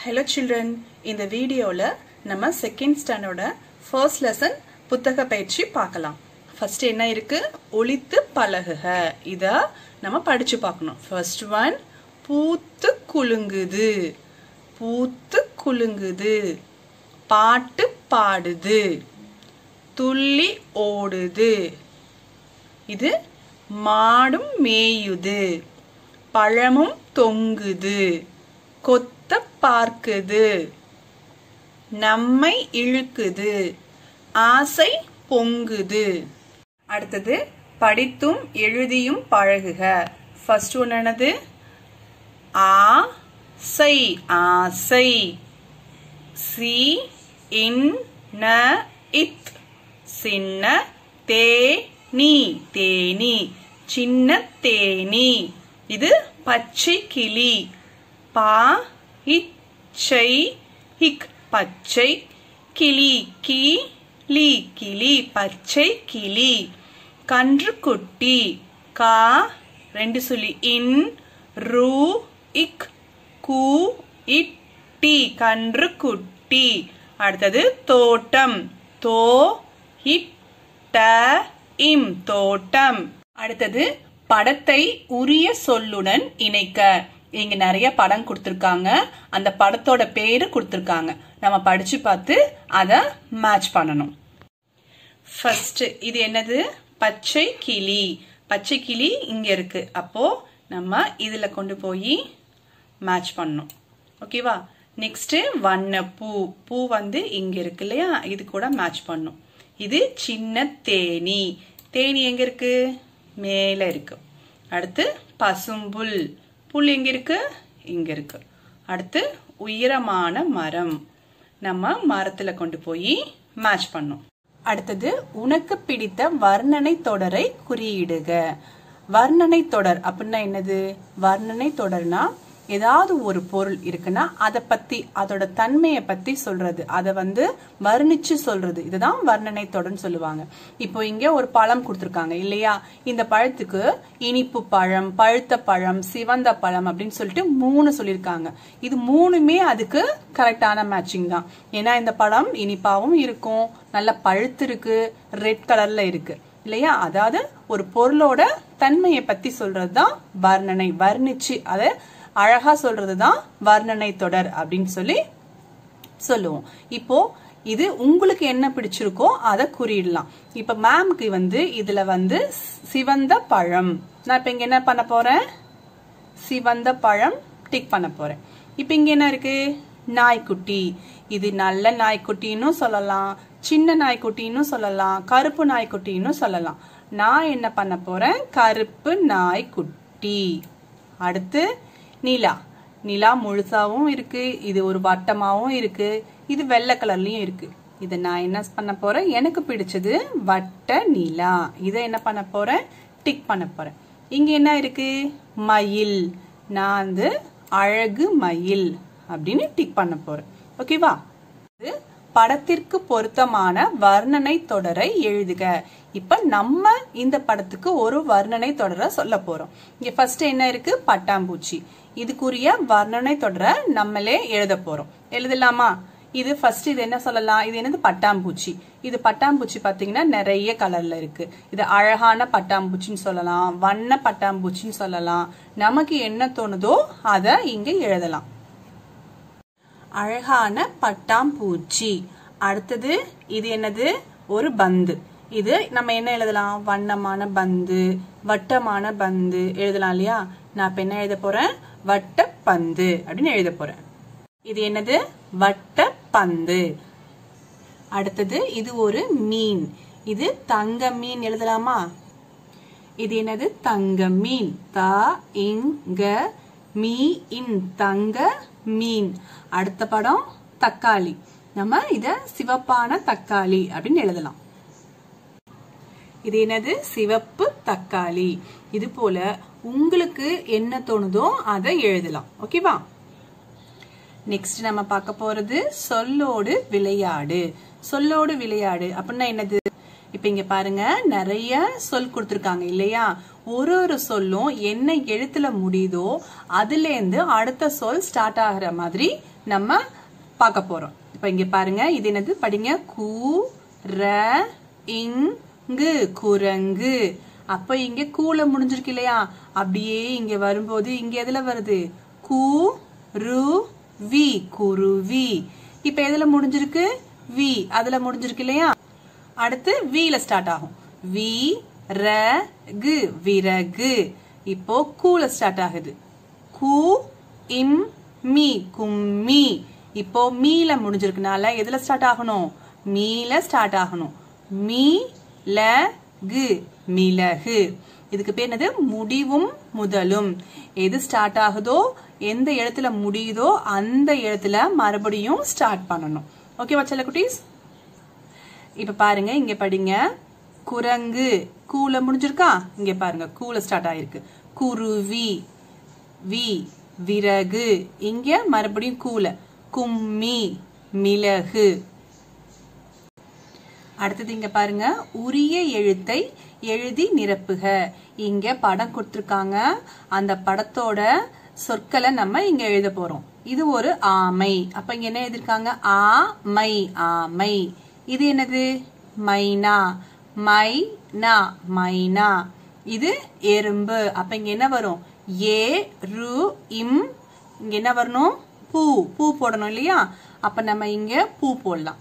Hello children, இந்த வீடியோல நம்ம செகண்ட் ஸ்டாண்டர்டோட ஃபர்ஸ்ட் லெசன் புத்தக பயிற்சி பார்க்கலாம். ஃபர்ஸ்ட் என்ன இருக்கு? ஒலித்து பழகுக. இத நம்ம படிச்சு பார்க்கணும். ஃபர்ஸ்ட் ஒன், பூத்து குலுங்குது. பூத்து குலுங்குது. பாட்டு பாடுது. துள்ளி ஓடுது. இது மாடும் மேயுது. பழமும் தொங்குது. கொத்த பார்க்குது. நம்மை இழுக்குது. ஆசை பொங்குது. அடுத்தது படித்தும் எழுதியும் பழகுக. ஃபர்ஸ்ட் ஒன் என்னது? ஆசை ஆசை. சி இன் ந இத் சின்ன தேனி தேனி. சின்ன தேனி. இது பச்சை கிளி. பா இச்சை ஹிக் பச்சை கிளி. கிளி கிளி பச்சை கிளி. கன்றுக்குட்டி. கா ரெண்டு சொல்லி இன் ரு இக் கு இட்டி கன்றுக்குட்டி. அடுத்தது தோட்டம். தோ இட்ட இம் தோட்டம். அடுத்தது படத்தை உரிய சொல்லுடன் இணைக்க. இங்க நிறைய படம் கொடுத்திருக்காங்க. அந்த படத்தோட பேரு கொடுத்திருக்காங்க. நம்ம படிச்சு பார்த்து அத மேட்ச் பண்ணணும். ஃபர்ஸ்ட் இது என்னது? பச்சை கிளி. பச்சை கிளி இங்க இருக்கு. அப்போ நம்ம இதுல கொண்டு போய் மேட்ச் பண்ணணும். ஓகேவா? நெக்ஸ்ட் வண்ணப்பூ. பூ வந்து இங்க இருக்கு இல்லையா? இது கூட மேட்ச் பண்ணும். இது சின்ன தேனி. தேனி எங்க இருக்கு? மேல இருக்கு. அடுத்து பசும்புல். புல் எங்க இருக்கு? இங்க இருக்கு. அடுத்து உயரமான மரம். நம்ம மரத்துல கொண்டு போய் மேட்ச் பண்ணோம். அடுத்தது உனக்கு பிடித்த வர்ணனை தொடரை குறியிடுக. வர்ணனை தொடர் அப்படின்னா என்னது? வர்ணனை தொடர்னா ஏதாவது ஒரு பொருள் இருக்குன்னா அதை பத்தி அதோட தன்மையை பத்தி சொல்றது. அதை வந்து வர்ணிச்சு சொல்றது. இதுதான் வர்ணனை தொடர்ன்னு சொல்லுவாங்க. இப்போ இங்க ஒரு பழம் கொடுத்திருக்காங்க இல்லையா? இந்த பழத்துக்கு இனிப்பு பழம், பழுத்த பழம், சிவந்த பழம் அப்படின்னு சொல்லிட்டு 3 சொல்லியிருக்காங்க. இது 3மே அதுக்கு கரெக்டான மேட்சிங் தான். ஏன்னா இந்த பழம் இனிப்பாவும் இருக்கும், நல்ல பழுத்து இருக்கு, ரெட் கலர்ல இருக்கு இல்லையா? அதாவது ஒரு பொருளோட தன்மையை பத்தி சொல்றதுதான் வர்ணனை. வர்ணிச்சு அதை அழகா சொல்றதுதான் வர்ணனை தொடர் அப்படின்னு சொல்லி சொல்லுவோம். இப்போ இது உங்களுக்கு என்ன பிடிச்சிருக்கோ அதை குறியிடலாம். இப்ப மேம்க்கு வந்து இதுல வந்து சிவந்த பழம். நான் இப்ப இங்க என்ன பண்ண போறேன்? சிவந்த பழம் டிக் பண்ண போறேன். இப்ப இங்க என்ன இருக்கு? நாய்க்குட்டி. இது நல்ல நாய்க்குட்டின்னு சொல்லலாம், சின்ன நாய்க்குட்டின்னு சொல்லலாம், கருப்பு நாய்க்குட்டின்னு சொல்லலாம். நான் என்ன பண்ண போறேன்? கருப்பு நாய்க்குட்டி. அடுத்து நிலா. நிலா முழுசாவும் இருக்கு, இது ஒரு வட்டமாவும் இருக்கு, இது வெள்ளை கலர்லயும் இருக்கு. இத நான் என்ன பண்ண போறேன்? எனக்கு பிடிச்சது வட்ட நிலா. இத என்ன பண்ண போறேன்? டிக் பண்ண போறேன். இங்க என்ன இருக்கு? மயில். நான் வந்து அழகு மயில் அப்படின்னு டிக் பண்ண போறேன். ஓகேவா? படத்திற்கு பொருத்தமான வர்ணனை தொடரை எழுதுக. இப்ப நம்ம இந்த படத்துக்கு ஒரு வர்ணனை தொடரை சொல்ல போறோம். இங்க ஃபர்ஸ்ட் என்ன இருக்கு? பட்டாம்பூச்சி. இதுக்குரிய வர்ணனை தொடரை நம்மளே எழுத போறோம். எழுதலாமா? இது ஃபர்ஸ்ட் இது என்ன சொல்லலாம்? இது என்னது? பட்டாம்பூச்சி. இது பட்டாம்பூச்சி பாத்தீங்கன்னா நிறைய கலர்ல இருக்கு. இது அழகான பட்டாம்பூச்சின்னு சொல்லலாம், வண்ண பட்டாம்பூச்சின்னு சொல்லலாம். நமக்கு என்ன தோணுதோ அத இங்க எழுதலாம். அழகான பட்டாம்பூச்சி. அடுத்தது இது என்னது? ஒரு பந்து. இது நம்ம என்ன எழுதலாம்? வண்ணமான பந்து, வட்டமான பந்து எழுதலாம் இல்லையா? நான் இப்ப என்ன எழுத போறேன்? வட்ட பந்து அப்படின்னு எழுத போறேன். இது என்னது? வட்ட பந்து. அடுத்தது இது ஒரு மீன். இது தங்க மீன் எழுதலாமா? இது என்னது? தங்க மீன். த இங்க மீ இன் தங்க மீன். அடுத்த படம் தக்காளி. நம்ம இத சிவப்பான தக்காளி அப்படின்னு எழுதலாம். இது என்னது? சிவப்பு தக்காளி. இது போல உங்களுக்கு என்ன தோணுதோ அதை எழுதலாம். ஓகேவா? நெக்ஸ்ட் நம்ம பார்க்க போறது சொல்லோடு விளையாடு. சொல்லோடு விளையாடு அப்படின்னா என்னது? இப்ப இங்க பாருங்க, நிறைய சொல் கொடுத்திருக்காங்க இல்லையா? ஒரு ஒரு சொல்லும் என்ன எழுத்துல முடியுதோ அதுல இருந்து அடுத்த சொல் ஸ்டார்ட் ஆகிற மாதிரி நம்ம பார்க்க போறோம். இப்ப இங்க பாருங்க, இது என்னது படிங்க. கு ர இங்கு குரங்கு. அப்ப இங்க கூல முடிஞ்சிருக்கு இல்லையா, அப்படியே இங்க வரும்போது இங்க எதுல வருது? கு ரு வி குருவி. இப்ப எதுல முடிஞ்சிருக்கு? வி அதுல முடிஞ்சிருக்கு இல்லையா. அடுத்து வீல ஸ்டார்ட் ஆகும். வி ர கு விறகு. இப்போ கூல ஸ்டார்ட் ஆகுது. கு இம் மீ கும்மி. இப்போ மீல முடிஞ்சிருக்கனால எதுல ஸ்டார்ட் ஆகணும்? மீல ஸ்டார்ட் ஆகணும். மீ ல கு மிளகு. இதுக்கு பேர் என்னது? முடிவும் முதலும். எது ஸ்டார்ட் ஆகுதோ, எந்த இடத்துல முடியுதோ அந்த இடத்துல மறுபடியும் ஸ்டார்ட் பண்ணணும். ஓகேவா செல்ல குட்டீஸ்? இப்ப பாருங்க, இங்க படிங்க. குரங்கு கூல முடிஞ்சிருக்கா? இங்க பாருங்க, கூல ஸ்டார்ட் ஆயிருக்கு. குருவி வி விறகு. இங்க மறுபடியும் கூல. கும்மி மிளகு. அடுத்தது இங்க பாருங்க, உரிய எழுத்தை எழுதி நிரப்புக. இங்க படம் கொடுத்திருக்காங்க. அந்த படத்தோட சொற்களை நம்ம இங்க எழுத போறோம். இது ஒரு ஆமை. அப்ப இங்க என்ன எழுதிருக்காங்க? ஆமை ஆமை. இது என்னது? மைனா மைனா மைனா. இது எறும்பு. அப்ப இங்க என்ன வரும்? ஏ ரு இம். இங்க என்ன வரணும்? பூ. பூ போடணும் இல்லையா? அப்ப நம்ம இங்க பூ போடலாம்.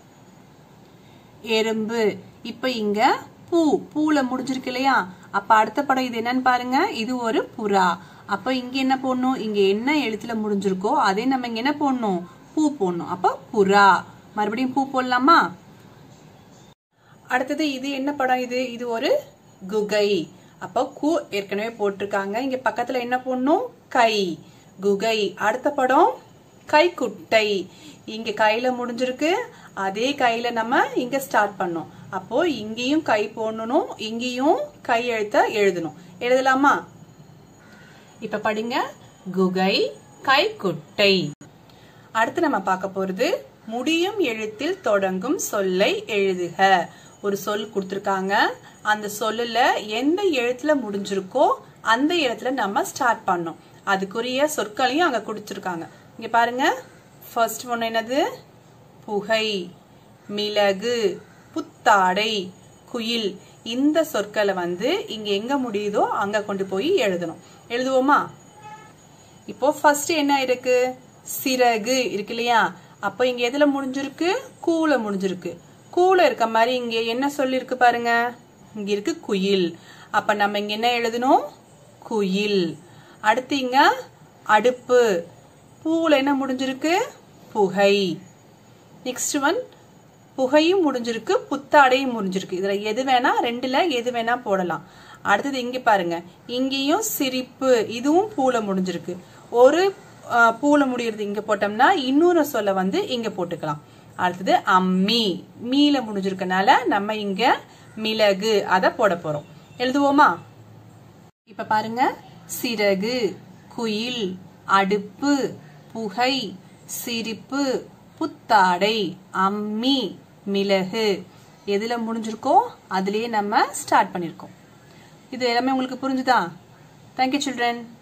எறும்பு. இப்ப இங்க பூ. பூல முடிஞ்சிருக்கு இல்லையா? அப்ப அடுத்த படம் இது என்னன்னு பாருங்க. இது ஒரு புறா. அப்ப இங்க என்ன போடணும்? இங்க என்ன எழுத்துல முடிஞ்சிருக்கோ அதே நம்ம இங்க என்ன போடணும்? பூ போடணும். அப்ப புறா. மறுபடியும் பூ போடலாமா? அடுத்தது இது என்ன படம்? இது ஒரு குகை. அப்ப கு ஏற்கனவே போட்டிருக்காங்க. இங்க பக்கத்துல என்ன போடணும்? கை. குகை. அடுத்த படம் கைக்குட்டை. இங்க கையில முடிஞ்சிருக்கு. அதே கையில நம்ம இங்க ஸ்டார்ட் பண்ணோம். அப்போ இங்கேயும் கை போடணும், இங்கேயும் கை எழுத்த எழுதணும். எழுதலாமா? இப்ப படிங்க. குகை கைக்குட்டை. அடுத்து நம்ம பார்க்க போறது முடியும் எழுத்தில் தொடங்கும் சொல்லை எழுதுக. ஒரு சொல் கொடுத்திருக்காங்க. அந்த சொல்லுல எந்த எழுத்துல முடிஞ்சிருக்கோ அந்த இடத்துல நம்ம ஸ்டார்ட் பண்ணோம். அதுக்குரிய சொற்களையும் அங்க கொடுத்திருக்காங்க. இங்க பாருங்க, ஃபர்ஸ்ட் ஒன் என்னது? புகை, மிளகு, புத்தாடை, குயில். இந்த சொற்களை இங்க எங்க முடியுதோ அங்க கொண்டு போய் எழுதணும். எழுதுவோமா? இப்போ ஃபர்ஸ்ட் என்ன இருக்கு? சிறகு இருக்கு இல்லையா? அப்ப இங்க எதுல முடிஞ்சிருக்கு? கூல முடிஞ்சிருக்கு. கூல இருக்க மாதிரி இங்க என்ன சொல்லிருக்கு பாருங்க. இங்க இருக்கு குயில். அப்ப நம்ம இங்க என்ன எழுதணும்? குயில். அடுத்து இங்க அடுப்பு. பூல என்ன முடிஞ்சிருக்கு? புகை. நெக்ஸ்ட் ஒன் புகையும் முடிஞ்சிருக்கு, புத்தாடையும் முடிஞ்சிருக்கு. இதுல எது வேணா, ரெண்டுல எது வேணா போடலாம். அடுத்தது இங்க பாருங்க, இங்கேயும் சிரிப்பு. இதுவும் பூல முடிஞ்சிருக்கு. ஒரு பூல முடியறது இங்க போட்டோம்னா இன்னொரு சொல்ல இங்க போட்டுக்கலாம். அடுத்தது அம்மி. மீல முடிஞ்சிருக்கனால நம்ம இங்க மிளகு அத போட போறோம். எழுதுவோமா? இப்ப பாருங்க, சிறகு, குயில், அடுப்பு, புகை, சிரிப்பு, புத்தாடை, அம்மி, மிளகு. எதுல முடிஞ்சிருக்கோ அதுலயே நம்ம ஸ்டார்ட் பண்ணிருக்கோம். இது எல்லாமே உங்களுக்கு புரிஞ்சுதா? Thank you children.